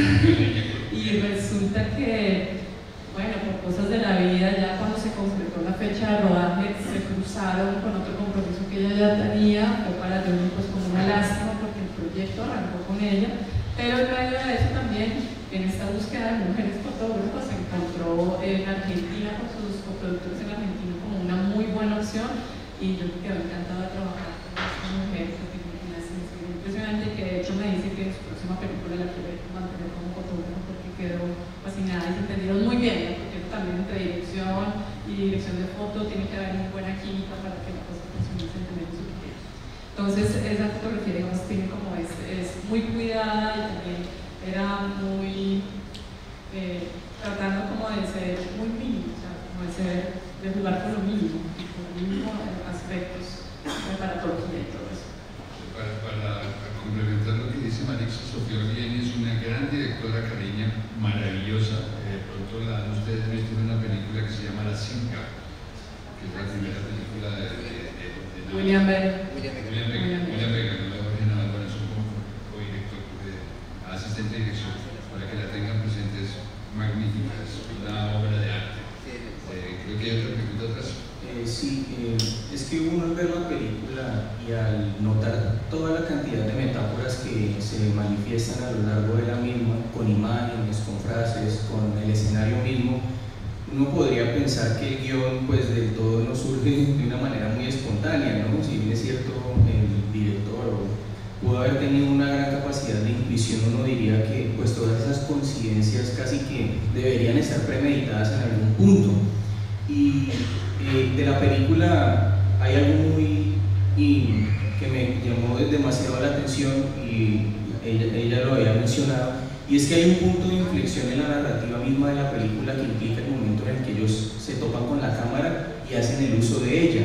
y resulta que, bueno, por cosas de la vida, ya cuando se completó la fecha de rodaje, se cruzaron con otro compromiso que ella ya tenía, fue para reunir pues como una lástima, porque el proyecto arrancó con ella, pero en medio de eso también, en esta búsqueda de mujeres fotógrafas, se encontró en Argentina con sus coproductores en Argentina como una muy buena opción, y yo quedé encantada de trabajar con esta mujer, porque es impresionante, que de hecho me dice que en su próxima película la quiere mantener como fotógrafo, porque quedó fascinada y se entendieron muy bien, ¿no? Porque también entre dirección y dirección de foto tiene que haber muy buena química para que la cosa funcione y se entienda su bien. Entonces esa fotografía, digamos, tiene como es, es muy cuidada, y también era muy eh, tratando como de ser muy mínimo, o sea, como de ser, de jugar con lo mínimo, con los mínimos aspectos preparatoria y todo eso. Para, para complementar lo que dice Marixa, Sofía Guioni es una gran directora cariña, maravillosa. Eh, pronto la han ustedes visto en una película que se llama La Cinca, que es la primera película de, de, de, de William Vega. William Vega, William Vega, no la original, bueno, es un co-director, asistente de dirección, para que la tengan presente, es magnífica, es una obra de arte. Eh, creo que hay otra pregunta atrás. Eh, sí, eh, es que uno al ver la película y al notar toda la cantidad de metáforas que se manifiestan a lo largo de la misma, con imágenes, con frases, con el escenario mismo, uno podría pensar que el guión pues del todo no surge de una manera muy espontánea, ¿no? Si bien es cierto, el director pudo haber tenido una gran capacidad de intuición, uno diría que pues todas esas coincidencias casi que deberían estar premeditadas en algún punto. Y eh, de la película hay algo muy y, que me llamó demasiado la atención, y ella, ella lo había mencionado, y es que hay un punto de inflexión en la narrativa misma de la película que implica el momento en el que ellos se topan con la cámara y hacen el uso de ella.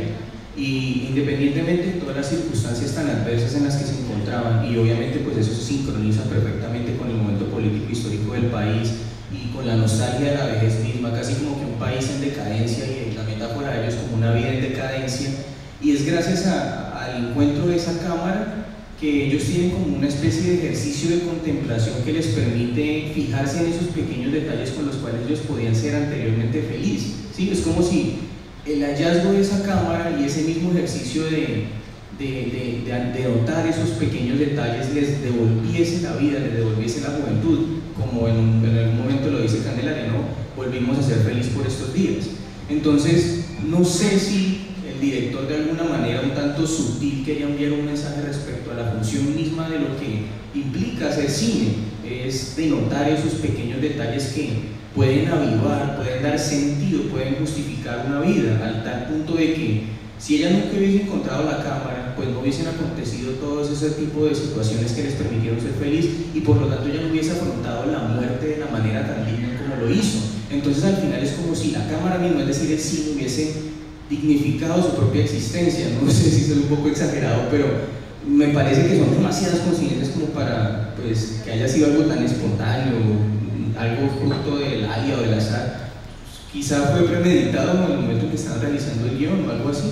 Y independientemente de todas las circunstancias tan adversas en las que se encontraban, y obviamente pues eso se sincroniza perfectamente con el momento político histórico del país y con la nostalgia de la vejez misma, casi como que un país en decadencia, y la metáfora de ellos como una vida en decadencia, y es gracias a, al encuentro de esa cámara que ellos tienen como una especie de ejercicio de contemplación que les permite fijarse en esos pequeños detalles con los cuales ellos podían ser anteriormente felices, ¿sí? Es como si el hallazgo de esa cámara y ese mismo ejercicio de, de, de, de, de notar esos pequeños detalles les devolviese la vida, les devolviese la juventud, como en, un, en algún momento lo dice Candelaria, ¿no? Volvimos a ser felices por estos días. Entonces, no sé si el director de alguna manera un tanto sutil quería enviar un mensaje respecto a la función misma de lo que implica hacer cine, es denotar esos pequeños detalles que pueden avivar, pueden dar sentido, pueden justificar una vida, al tal punto de que si ella nunca hubiese encontrado la cámara, pues no hubiesen acontecido todos ese tipo de situaciones que les permitieron ser feliz, y por lo tanto ella no hubiese afrontado la muerte de la manera tan digna como lo hizo. Entonces al final es como si la cámara misma, es decir, el cine, hubiese dignificado su propia existencia. No sé si es un poco exagerado, pero me parece que son demasiadas coincidencias como para pues, que haya sido algo tan espontáneo, algo fruto del área o del azar. Quizá fue premeditado en el momento en que estaban realizando el guión o algo así.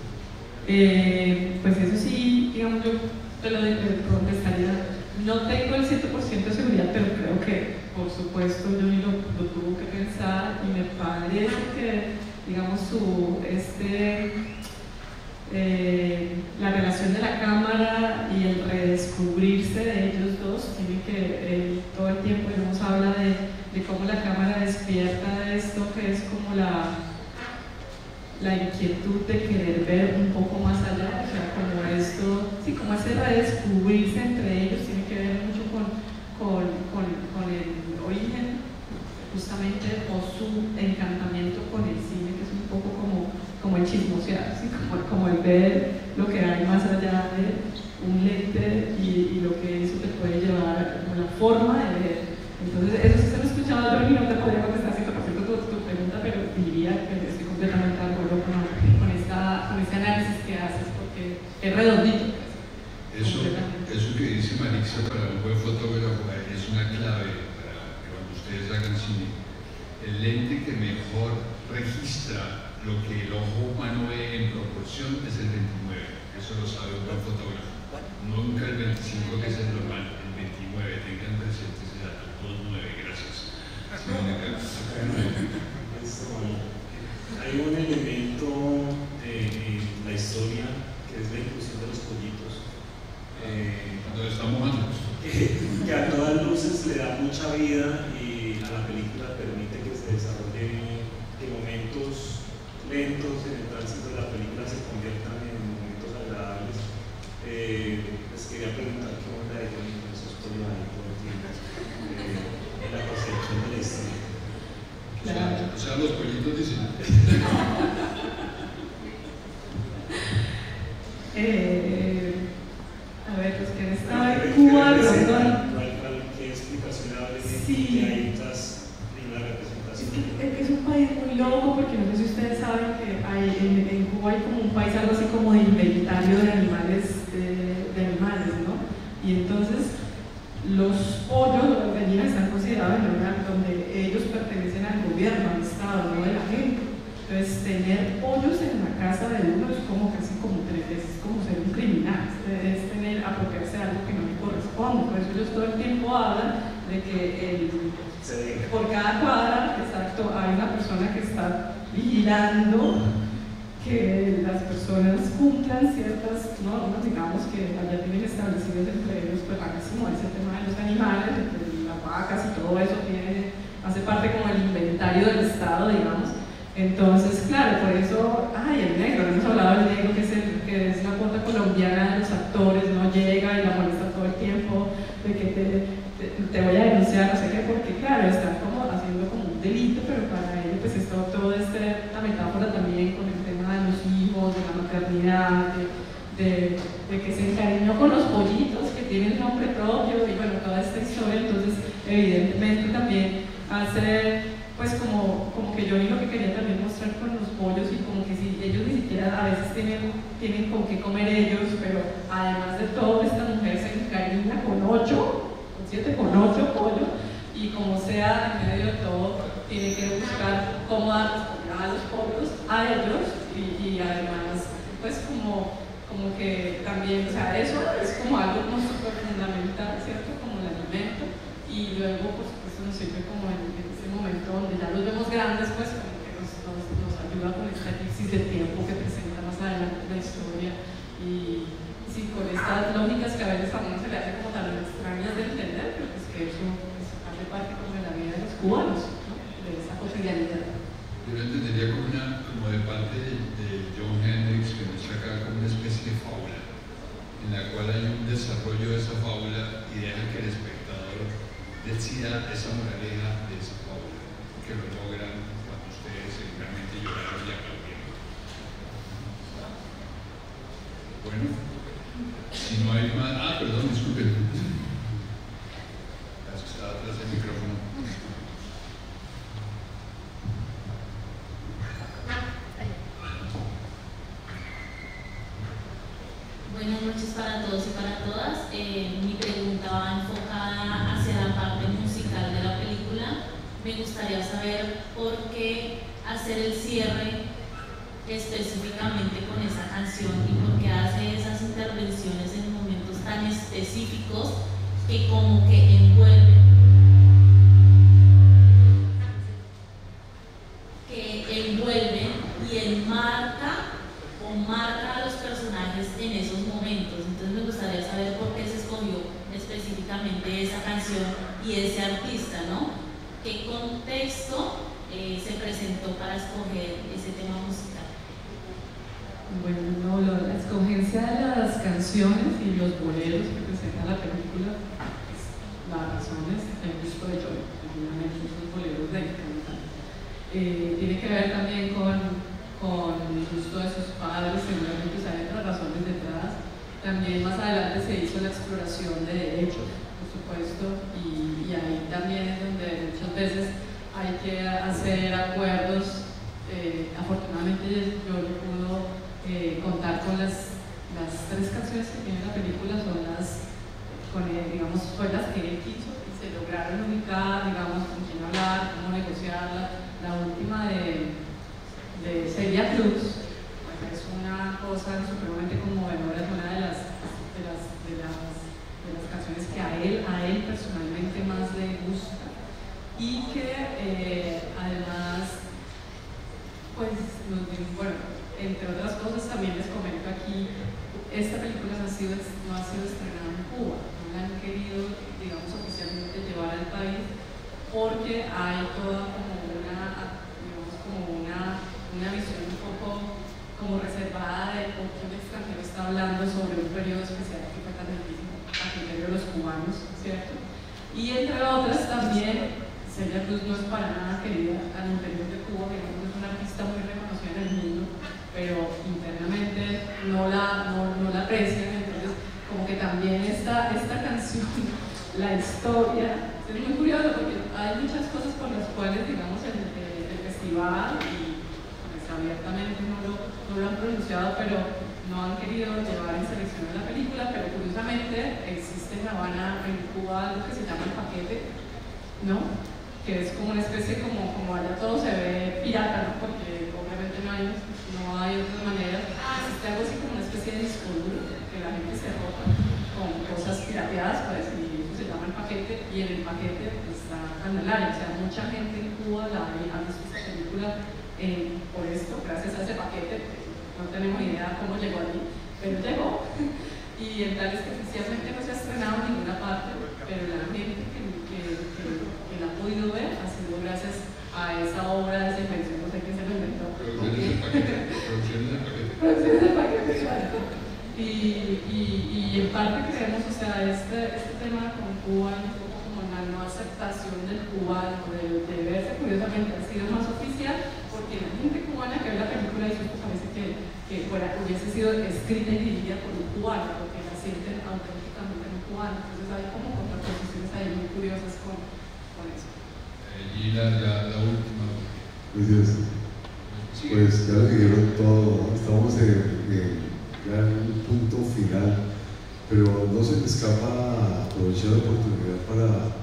Eh, pues eso sí, digamos, yo te lo contestaría. No tengo el cien por ciento de seguridad, pero creo que, por supuesto, Johnny lo, lo tuvo que pensar, y me parece que, digamos, su, este, eh, la relación de la cámara y el redescubrirse de ellos dos tiene que, eh, todo el tiempo nos habla de, de cómo la cámara despierta esto que es como la, la inquietud de querer ver un poco más allá, o sea, como esto, sí, como ese redescubrirse entre ellos tiene que ver mucho con, con, con, con el origen, justamente, o su encantamiento con el cine, que es un poco como, como el chismosear, ¿sí? como, como el ver lo que hay más allá de un lente y, y lo que eso te puede llevar, como la forma de ver. Entonces, eso sí se lo he escuchado yo y no te podría contestar cien por ciento tu, tu pregunta, pero diría que estoy completamente de acuerdo con, con, esta, con este análisis que haces, porque es redondito. Eso, eso que dice Marixa para un buen fotógrafo es una clave para que cuando ustedes hagan cine. El lente que mejor registra lo que el ojo humano ve en proporción es el veintinueve. Eso lo sabe un buen fotógrafo. Nunca el veinticinco, que es el normal, el veintinueve. Tengan presente ese dato. dos nueve, gracias. Sí, hay un elemento de la historia que es la inclusión de los pollitos. Eh, Cuando estamos mojando. Que, que a todas luces le da mucha vida y a la película permite que se desarrolle, que momentos lentos en el tránsito de la película se conviertan en momentos agradables. Eh, les quería preguntar qué onda de Johnny con esos pollos ahí todo el tiempo, eh, en la percepción de la historia. O sea, o sea, los pollitos dicen. eh, a ver, pues que estaba en Cuba, perdón. ¿Qué explicación hable Sí. que hay estas lindas representaciones? Es que es un país muy loco, porque no sé si ustedes saben que hay, en, en Cuba hay como un país algo así como de inventario de animales, de, de animales, ¿no? Y entonces los pollos, las gallinas están considerados en un lugar donde ellos pertenecen al gobierno, al Estado, no de la gente. Entonces tener pollos en la casa de uno es como casi como, es como ser un criminal, es tener, apropiarse de algo que no le corresponde. Por eso ellos todo el tiempo hablan de que el, por cada cuadra, exacto, hay una persona que está vigilando que las personas cumplan ciertas normas, digamos, que allá tienen establecidos entre ellos, pues máximo ese tema de los animales, entre las vacas y todo eso tiene, hace parte como el inventario del Estado, digamos. Entonces, claro, por eso, ay, el negro, hemos hablado del negro, que es, el, que es la cuota colombiana de los actores, no llega y la molesta todo el tiempo, de que te, te, te voy a denunciar, no sé qué, porque claro, están como haciendo como un delito, pero para ello pues esto, todo este, la metáfora también con el tema de los hijos, de la maternidad, de, de, de que se encariñó con los pollitos, que tienen nombre propio, y bueno, toda esta historia. Entonces, evidentemente también hace, pues como, como que yo lo que quería también mostrar con los pollos, y como que si ellos ni siquiera a veces tienen, tienen con qué comer ellos, pero además de todo, esta mujer se encariña con ocho, con siete, con ocho pollos, y como sea, en medio de todo, tiene que buscar cómo dar a los pollos, a ellos, y, y además, pues como, como que también, o sea, eso es como algo como súper fundamental, ¿cierto? Como el alimento, y luego, por supuesto, nos sirve como en, en ese momento donde ya los vemos grandes, pues como que nos, nos, nos ayuda con esta crisis de tiempo que presenta más adelante la historia. Y sí, con estas lógicas que a veces a uno se le hace como tan extrañas de entender, pero es que eso pues, hace parte como de la vida de los cubanos, ¿no? De esa cotidianidad. Yo lo entendería como, una, como de parte de, de John Hendricks, que muestra acá como una especie de fábula, en la cual hay un desarrollo de esa fábula y deja que el espectador eh, mi pregunta va enfocada hacia la parte musical de la película. Me gustaría saber por qué hacer el cierre específicamente con esa canción y por qué hace esas intervenciones en momentos tan específicos que como que envuelven que envuelven y enmarca o marca a los personajes en esos momentos. Entonces me gustaría saber por qué se escogió específicamente esa canción y ese artista, ¿no? ¿Qué contexto eh, se presentó para escoger ese tema musical? Bueno, no, lo, la escogencia de las canciones y los boleros que presenta la película, pues, la razón es el gusto de Joy, obviamente esos boleros de encantan. Eh, tiene que ver también con, con el gusto de sus padres, seguramente pues, hay otras razones detrás. También más adelante se hizo la exploración de derechos, por supuesto, y, y ahí también es donde muchas veces hay que hacer acuerdos. Eh, afortunadamente yo no puedo eh, contar con las, las tres canciones que tiene la película, son las, con, eh, digamos, fue las que él quiso y se lograron ubicar, digamos, con quién hablar, cómo negociarla. La última de, de Celia Cruz, pues es una cosa supremamente conmovedora, es una de las, de las, de las, de las canciones que a él, a él personalmente más le gusta y que eh, además, pues, nos, bueno, entre otras cosas también les comento aquí, esta película no ha sido, no ha sido estrenada en Cuba, no la han querido, digamos, oficialmente llevar al país porque hay toda como una, digamos, como una, una visión un poco como reservada de por qué un extranjero está hablando sobre un periodo especial que fue tan difícil a criterio de los cubanos, ¿cierto? Y entre otras también, Celia Cruz no es para nada querida al interior de Cuba, que es una artista muy reconocida en el mundo, pero internamente no la, no, no la aprecian, entonces como que también esta, esta canción, la historia, es muy curioso porque hay muchas cosas por las cuales, digamos, el, el, el festival y pues, abiertamente no lo, no lo han pronunciado, pero no han querido llevar en selección a la película, pero curiosamente existe en La Habana, en Cuba, algo que se llama el paquete, ¿no? Que es como una especie, como, como allá todo se ve pirata, ¿no? Porque obviamente no hay, no hay otras maneras. Existe algo así como una especie de disco duro, que la gente se ropa con cosas pirateadas, pues, y eso se llama el paquete, y en el paquete está Candelaria. O sea, mucha gente en Cuba la ha visto esta película eh, por esto, gracias a ese paquete. No tenemos idea cómo llegó allí, pero llegó. Y el tal es que oficialmente no se ha estrenado en ninguna parte, pero la gente que, que, que, que la ha podido ver ha sido gracias a esa obra, a esa invención, no sé quién se lo inventó. Producciones del paquete. Producciones del paquete. Producciones del paquete, exacto. Y, y, y en parte creemos, o sea, este, este tema con Cuba, un poco como la no aceptación del cubano, de, de verse curiosamente, ha sido más oficial, porque la gente cubana que ve la película dice, pues parece que, que fuera, hubiese sido escrita y dirigida por un cubano, porque la sienten auténticamente en un cubano. Entonces hay como contraposiciones ahí muy curiosas con, con eso. Eh, y la, la, la última. Pues, Sí. pues ya lo dijeron todo, ¿no? Estamos en, en, ya en un punto final, pero no se me escapa aprovechar la oportunidad para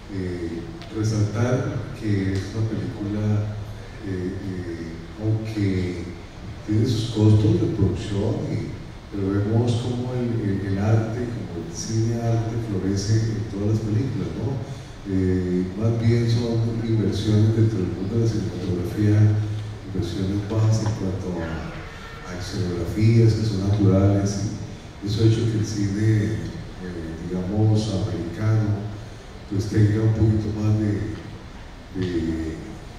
eh, resaltar que es una película Eh, eh, aunque tiene sus costos de producción, y, pero vemos como el, el, el arte, como el cine arte florece en todas las películas, ¿no? Eh, más bien son inversiones dentro del mundo de la cinematografía, inversiones bajas en cuanto a, a escenografías que son naturales, y eso ha hecho que el cine, eh, digamos, americano, pues tenga un poquito más de, de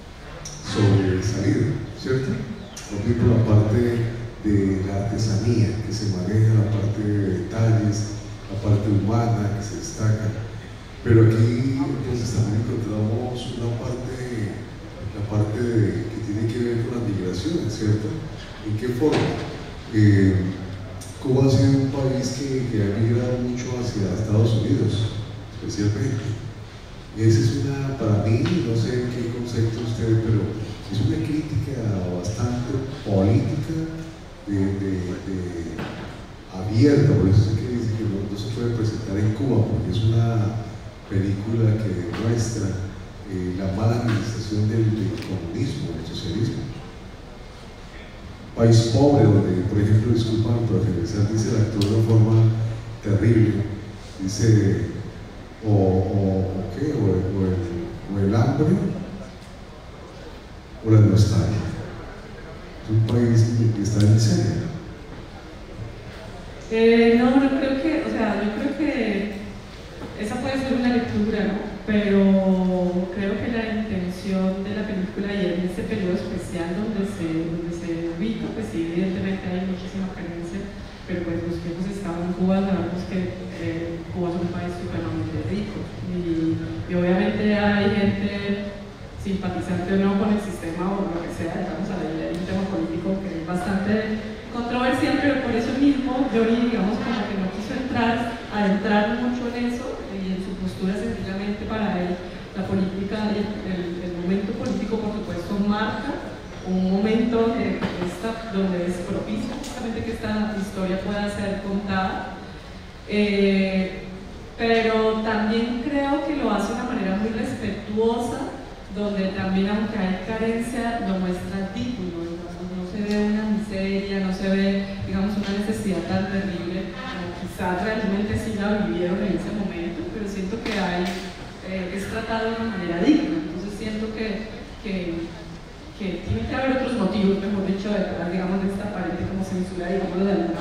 sobresalir, ¿cierto? También por la parte de la artesanía que se maneja, la parte de detalles, la parte humana que se destaca. Pero aquí entonces también encontramos una parte, la parte de, que tiene que ver con las migraciones, ¿cierto? ¿En qué forma? Eh, Cuba ha sido un país que, que ha migrado mucho hacia Estados Unidos, especialmente. Esa es una, para mí, no sé qué concepto usted, pero es una crítica bastante política, de, de, de abierta, por eso es que dice que no, no no se puede presentar en Cuba porque es una película que demuestra eh, la mala administración del, del comunismo, del socialismo. País pobre, donde, por ejemplo, disculpa, para finalizar, dice el actor de una forma terrible, dice, o, o, o qué, o, o, el, o el hambre, o la nostalgia. Es un país que está en miseria. Eh, no, no creo que, o sea, yo creo que esa puede ser una lectura, ¿no? Pero creo que la intención de la película y en este periodo especial donde se, donde se ubica, pues sí, evidentemente hay muchísima carencia, pero pues los que hemos estado en Cuba sabemos que eh, Cuba es un país supremamente rico y, y obviamente hay gente simpatizante o no con el sistema o lo que sea, digamos, hay un tema político que es bastante controversial, pero por eso mismo Johnny, digamos, como que no quiso entrar, adentrar mucho en eso y en su postura sencillamente para él, la política, el, el, el momento político por supuesto marca un momento de esta, donde es propicio justamente que esta historia pueda ser contada, eh, pero también creo que lo hace de una manera muy respetuosa, donde también aunque hay carencia lo muestra digno, no se ve una miseria, no se ve, digamos, una necesidad tan terrible, como quizás realmente sí la vivieron en ese momento, pero siento que hay, eh, es tratado de una manera digna, entonces siento que, que, que tiene que haber otros motivos, mejor dicho, detrás, digamos, de esta aparente como censura, digamos, de